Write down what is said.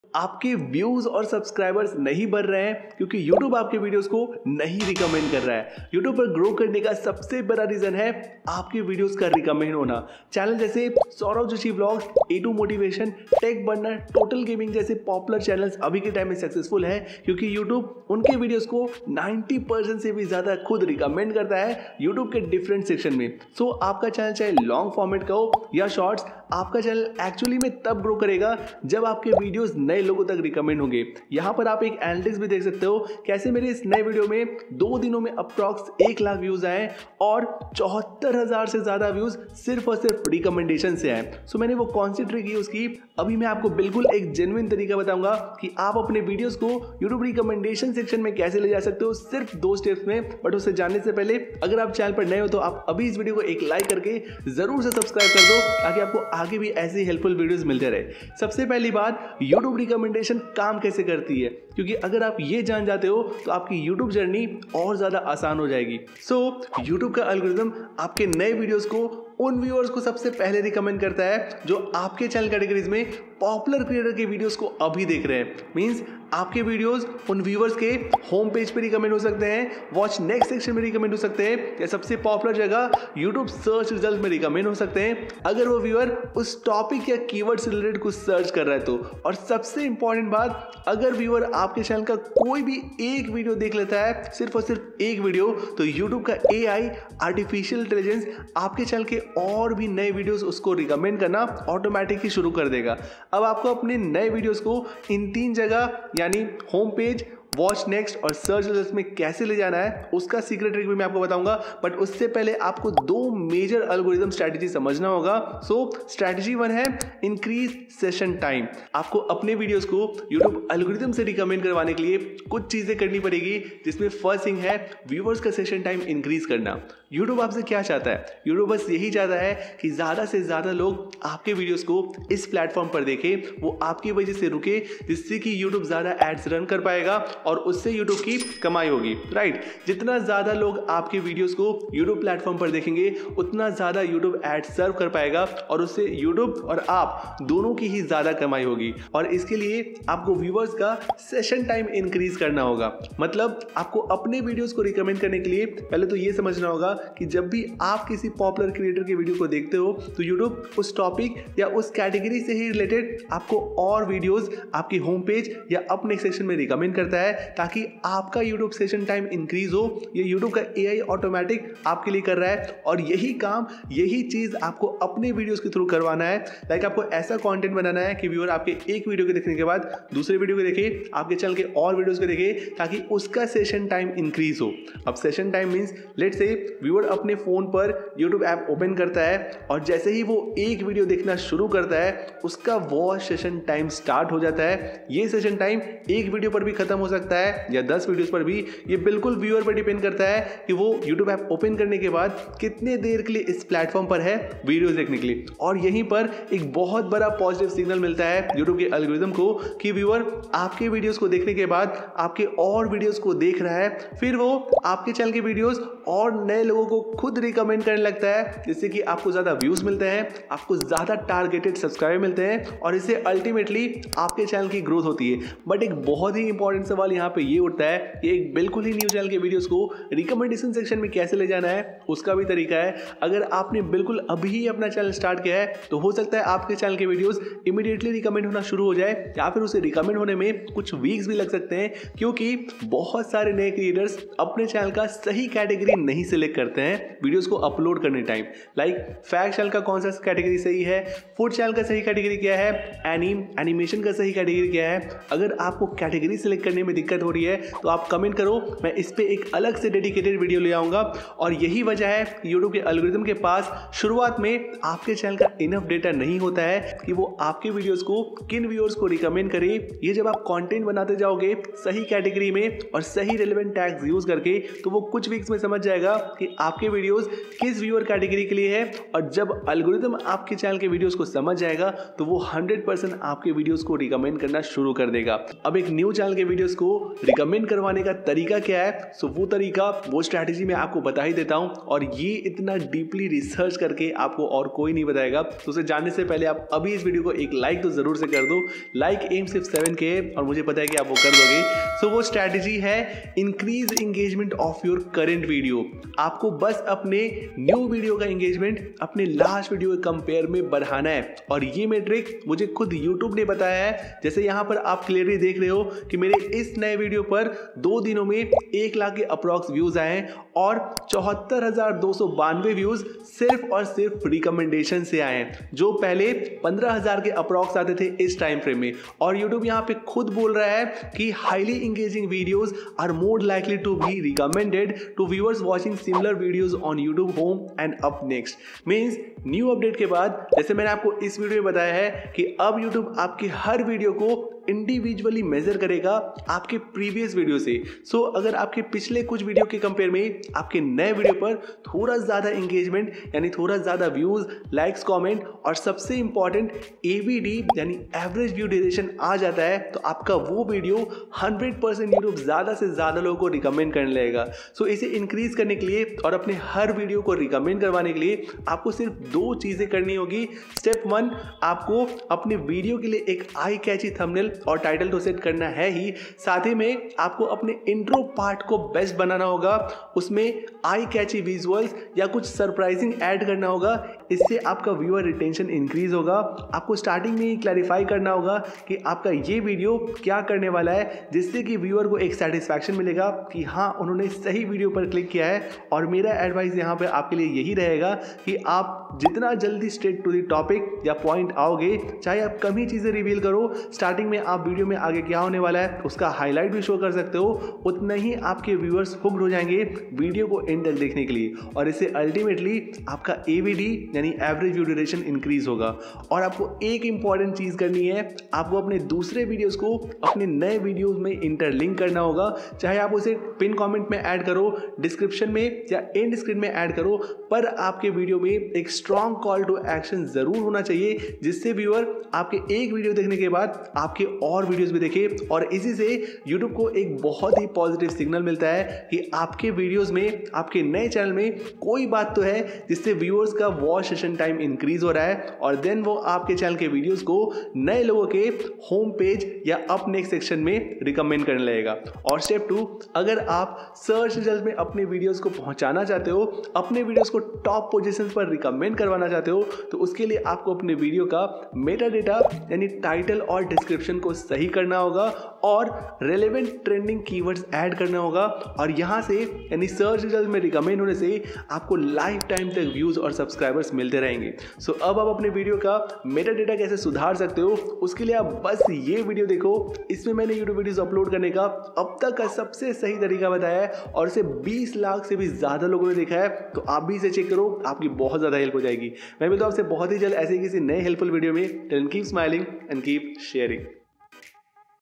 आपके व्यूज और सब्सक्राइबर्स नहीं बढ़ रहे हैं क्योंकि YouTube आपके वीडियोस को नहीं रिकमेंड कर रहा है। YouTube पर ग्रो करने का सबसे बड़ा रीजन है आपके वीडियोस का रिकमेंड होना। चैनल जैसे Saurabh Joshi vlogs, A2 motivation, tech burner, total gaming जैसे पॉपुलर चैनल्स अभी के टाइम में सक्सेसफुल है क्योंकि YouTube उनके वीडियोस को 90% से भी ज्यादा खुद रिकमेंड करता है YouTube के डिफरेंट सेक्शन में। सो आपका चैनल चाहे लॉन्ग फॉर्मेट का हो या शॉर्ट्स, आपका चैनल एक्चुअली में तब ग्रो करेगा जब आपके वीडियोस नए लोगों तक रिकमेंड होंगे। यहाँ पर आप एक एनालिटिक्स भी देख सकते हो कैसे मेरे इस नए वीडियो में 2 दिनों में अप्रॉक्स 1 लाख व्यूज आए और 74,000 से ज्यादा व्यूज सिर्फ और सिर्फ रिकमेंडेशन से आए। सो मैंने वो कौन सी ट्रिक यूज की, अभी मैं आपको बिल्कुल एक जेन्युइन तरीका बताऊंगा कि आप अपने वीडियोस को यूट्यूब रिकमेंडेशन सेक्शन में कैसे ले जा सकते हो सिर्फ 2 स्टेप्स में। बट उससे जानने से पहले अगर आप चैनल पर नए हो तो आप अभी इस वीडियो को एक लाइक करके जरूर से सब्सक्राइब कर दो ताकि आपको आगे भी ऐसी हेल्पफुल वीडियोस मिलते रहे। सबसे पहली बात, YouTube रिकमेंडेशन काम कैसे करती है, क्योंकि अगर आप ये जान जाते हो तो आपकी YouTube जर्नी और ज्यादा आसान हो जाएगी। सो YouTube का एल्गोरिथम आपके नए वीडियोस को उन व्यूअर्स को सबसे पहले रिकमेंड करता है जो आपके चैनल कैटेगरीज में पॉपुलर क्रिएटर के वीडियोस को अभी देख रहे हैं। मींस आपके वीडियोस उन व्यूअर्स के होम पेज पे रिकमेंड हो सकते हैं, वॉच नेक्स्ट सेक्शन में रिकमेंड हो सकते हैं या सबसे पॉपुलर जगह YouTube सर्च रिजल्ट में रिकमेंड हो सकते हैं अगर वो व्यूअर उस टॉपिक या कीवर्ड से रिलेटेड कुछ सर्च कर रहा है तो। और सबसे इंपॉर्टेंट बात, अगर व्यूअर आपके चैनल का कोई भी एक वीडियो देख लेता है, सिर्फ और सिर्फ एक वीडियो, तो YouTube का AI आर्टिफिशियल इंटेलिजेंस आपके चैनल के और भी नए वीडियोस उसको रिकमेंड करना ऑटोमेटिकली शुरू कर देगा। अब आपको अपने नए वीडियोस को इन 3 जगह यानी होम पेज, वॉच नेक्स्ट और सर्च रिजल्ट्स में कैसे ले जाना है उसका सीक्रेट ट्रिक भी मैं आपको बताऊंगा। बट उससे पहले आपको 2 मेजर एल्गोरिथम स्ट्रैटेजी समझना होगा। सो स्ट्रैटेजी 1 है इंक्रीज सेशन टाइम। आपको अपने वीडियोस को यूट्यूब एल्गोरिथम से रिकमेंड करवाने के लिए कुछ चीजें करनी पड़ेगी, जिसमें फर्स्ट थिंग है व्यूअर्स का सेशन टाइम इंक्रीज करना। यूट्यूब आपसे क्या चाहता है? यूट्यूब बस यही चाहता है कि ज्यादा से ज्यादा लोग आपके वीडियोस को इस प्लेटफॉर्म पर देखें, वो आपकी वजह से रुके, जिससे कि यूट्यूब ज्यादा एड्स रन कर पाएगा और उससे YouTube की कमाई होगी। राइट, जितना ज्यादा लोग आपके वीडियोस को YouTube प्लेटफॉर्म पर देखेंगे उतना ज्यादा YouTube एड सर्व कर पाएगा और उससे YouTube और आप दोनों की ही ज्यादा कमाई होगी। और इसके लिए आपको व्यूअर्स का सेशन टाइम इंक्रीज करना होगा। मतलब आपको अपने वीडियोस को रिकमेंड करने के लिए पहले तो ये समझना होगा कि जब भी आप किसी पॉपुलर क्रिएटर के वीडियो को देखते हो तो YouTube उस टॉपिक या उस कैटेगरी से ही रिलेटेड आपको और वीडियोस आपके होम पेज या अपने सेक्शन में रिकमेंड करता है ताकि आपका YouTube सेशन टाइम इंक्रीज हो। ये YouTube का AI ऑटोमेटिक आपके लिए कर रहा है और यही काम, यही चीज आपको अपने वीडियोस के थ्रू करवाना है। लाइक आपको ऐसा कंटेंट बनाना है कि व्यूअर आपके एक वीडियो के देखने के बाद दूसरे वीडियो को देखे, आपके चैनल के और वीडियोस को देखे ताकि उसका सेशन टाइम इंक्रीज हो। अब session time means let's say viewer अपने फोन पर YouTube ऐप ओपन करता है और जैसे ही वो एक वीडियो देखना शुरू करता है उसका वॉच सेशन टाइम स्टार्ट हो जाता है। ये सेशन टाइम एक वीडियो पर भी खत्म हो सकता है या 10 वीडियोस पर भी। ये बिल्कुल व्यूअर पर डिपेंड करता है कि वो YouTube ऐप ओपन करने के बाद कितने देर के लिए इस प्लेटफॉर्म पर है वीडियोस देखने के लिए। और यहीं पर एक बहुत बड़ा पॉजिटिव सिग्नल मिलता है YouTube के एल्गोरिथम को कि व्यूअर आपके वीडियोस को देखने के बाद आपके और वीडियोस को देख रहा है, फिर वो आपके चैनल के वीडियोस और नए लोगों को खुद रिकमेंड करने लगता है, जिससे कि आपको ज्यादा व्यूज मिलते हैं, आपको ज्यादा टारगेटेड सब्सक्राइबर मिलते हैं और इससे अल्टीमेटली आपके चैनल की ग्रोथ होती है। बट एक बहुत ही इंपॉर्टेंट सवाल यहाँ पे ये उठता है कि एक बिल्कुल ही न्यू चैनल के वीडियोस को रिकमेंडेशन सेक्शन में कैसे ले जाना है, उसका भी तरीका है। अगर आपने बिल्कुल अभी ही अपना चैनल स्टार्ट किया है तो हो सकता है आपके चैनल के वीडियोस इमीडिएटली रिकमेंड होना शुरू हो जाए या फिर उसे रिकमेंड होने में कुछ वीक्स भी लग सकते हैं, क्योंकि बहुत सारे नए क्रिएटर्स अपने चैनल का सही कैटेगरी नहीं सिलेक्ट करते हैं वीडियोस को अपलोड करने टाइम। लाइक फैक्ट चैनल का कौन सा कैटेगरी सही है, फूड चैनल का सही कैटेगरी क्या है, एनिमेशन का सही कैटेगरी क्या है। अगर आपको कैटेगरी सिलेक्ट करने में दिक्कत हो रही है तो आप कमेंट करो, मैं इस पे एक अलग से डेडिकेटेड वीडियो ले आऊंगा। और यही वजह है YouTube के एल्गोरिथम के पास शुरुआत में आपके चैनल का इनफ डेटा नहीं होता है कि वो आपके वीडियोस को किन व्यूअर्स को रिकमेंड करे। ये जब आप कंटेंट बनाते जाओगे सही कैटेगरी में और सही रिलेवेंट टैग्स यूज करके तो वो कुछ वीक्स में समझ जाएगा कि आपके वीडियोस किस व्यूअर कैटेगरी के लिए है। और जब एल्गोरिथम आपके चैनल के वीडियोस को समझ जाएगा तो वो 100% आपके वीडियोस को रिकमेंड करना शुरू कर देगा। अब एक न्यू चैनल के वीडियोस को को रिकमेंड करवाने का तरीका क्या है, सो वो तरीका, वो स्ट्रैटेजी मैं आपको बता ही देता हूं। और ये इतना डीपली रिसर्च करके आपको और कोई नहीं बताएगा। तो उसे जानने से पहले आप अभी इस वीडियो को एक लाइक तो जरूर से कर दो। लाइक एम सिर्फ 7K है और मुझे पता है कि आप वो कर दोगे। सो वो स्ट्रैटेजी है increase engagement of your current video. आपको बस अपने न्यू वीडियो का एंगेजमेंट अपने लास्ट वीडियो के कंपेयर में बढ़ाना है। और ये मेट्रिक मुझे खुद YouTube ने बताया है। जैसे यहाँ पर आप क्लियरली देख रहे हो कि मेरे इस नए वीडियो पर 2 दिनों में 1 लाख के अप्रॉक्स व्यूज आए हैं और 74,292 व्यूज सिर्फ और सिर्फ रिकमेंडेशन से आए हैं, जो पहले 15,000 के अप्रॉक्स आते थे इस टाइम फ्रेम में। और YouTube यहाँ पे खुद बोल रहा है कि highly engaging videos are more likely to be recommended to viewers watching similar videos on YouTube home and up next. Means new update के बाद, जैसे मैंने आपको इस वीडियो में बताया है कि अब YouTube आपके हर वीडियो को इंडिविजुअली मेजर करेगा आपके प्रीवियस वीडियो से। सो अगर आपके पिछले कुछ वीडियो के कंपेयर में आपके नए वीडियो पर थोड़ा ज्यादा एंगेजमेंट यानी थोड़ा ज्यादा व्यूज, लाइक्स, कमेंट और सबसे इंपॉर्टेंट AVD यानी एवरेज व्यू ड्यूरेशन आ जाता है, तो आपका वो वीडियो 100% यूट्यूब ज्यादा से ज्यादा लोगों को रिकमेंड करने लगेगा। सो इसे इंक्रीज करने के लिए और अपने हर वीडियो को रिकमेंड करवाने के लिए आपको सिर्फ 2 चीजें करनी होगी। स्टेप 1, आपको अपने वीडियो के लिए एक आई कैची थंबनेल और टाइटल तो सेट करना है ही, साथ ही में आपको अपने इंट्रो पार्ट को बेस्ट बनाना होगा। उसमें आई कैची विजुअल्स या कुछ सरप्राइजिंग ऐड करना होगा। इससे आपका व्यूअर रिटेंशन इंक्रीज होगा। आपको स्टार्टिंग में ही क्लैरिफाई करना होगा कि आपका ये वीडियो क्या करने वाला है, जिससे कि व्यूअर को एक सेटिस्फैक्शन मिलेगा कि हाँ, उन्होंने सही वीडियो पर क्लिक किया है। और मेरा एडवाइस यहाँ पे आपके लिए यही रहेगा कि आप जितना जल्दी स्ट्रेट टू द टॉपिक या पॉइंट आओगे, चाहे आप कम ही चीज़ें रिवील करो, स्टार्टिंग में आप वीडियो में आगे क्या होने वाला है उसका हाईलाइट भी शो कर सकते हो, उतना ही आपके व्यूअर्स हुक्ड हो जाएंगे वीडियो को एंड तक देखने के लिए। और इससे अल्टीमेटली आपका AVD यानी एवरेज व्यू ड्यूरेशन इंक्रीज होगा। और आपको एक इंपॉर्टेंट चीज़ करनी है, आपको अपने दूसरे वीडियोस को अपने नए वीडियोस में इंटरलिंक करना होगा। चाहे आप उसे पिन कमेंट में ऐड करो, डिस्क्रिप्शन में या एंड स्क्रीन में ऐड करो, पर आपके वीडियो में एक स्ट्रॉन्ग कॉल टू एक्शन जरूर होना चाहिए, जिससे व्यूअर आपके एक वीडियो देखने के बाद आपके और वीडियोस भी देखे। और इसी से YouTube को एक बहुत ही पॉजिटिव सिग्नल मिलता है कि आपके वीडियोस में, आपके नए चैनल में कोई बात तो है जिससे व्यूअर्स का वॉच सेशन टाइम इंक्रीज हो रहा है। और देन वो आपके चैनल के वीडियोस को नए लोगों के होम पेज या अप नेक्स्ट सेक्शन में रिकमेंड करने लगेगा। और स्टेप 2, अगर आप सर्च रिजल्ट में अपने वीडियोस को पहुंचाना चाहते हो, अपने वीडियोस को टॉप पोजीशन पर रिकमेंड करवाना चाहते हो, तो उसके लिए आपको अपने वीडियो का मेटा डेटा यानी टाइटल और डिस्क्रिप्शन को सही करना होगा और रेलेवेंट ट्रेंडिंग कीवर्ड्स ऐड करना होगा। और यहां से यानी सर्च रिजल्ट में रिकमेंड होने से आपको लाइफ टाइम तक व्यूज और सब्सक्राइबर्स मिलते रहेंगे। सो अब आप अपने वीडियो का मेटा डेटा कैसे सुधार सकते हो, उसके लिए आप बस ये वीडियो देखो। इसमें मैंने यूट्यूब वीडियोस अपलोड करने का अब तक का सबसे सही तरीका बताया है और इसे 20 लाख से भी ज्यादा लोगों ने देखा है। तो आप भी इसे चेक करो, आपकी बहुत ज्यादा हेल्प हो जाएगी। मैं मिलता हूं आपसे बहुत ही जल्द ऐसे ही किसी नए हेल्पफुल वीडियो में। Till then keep smiling and keep sharing.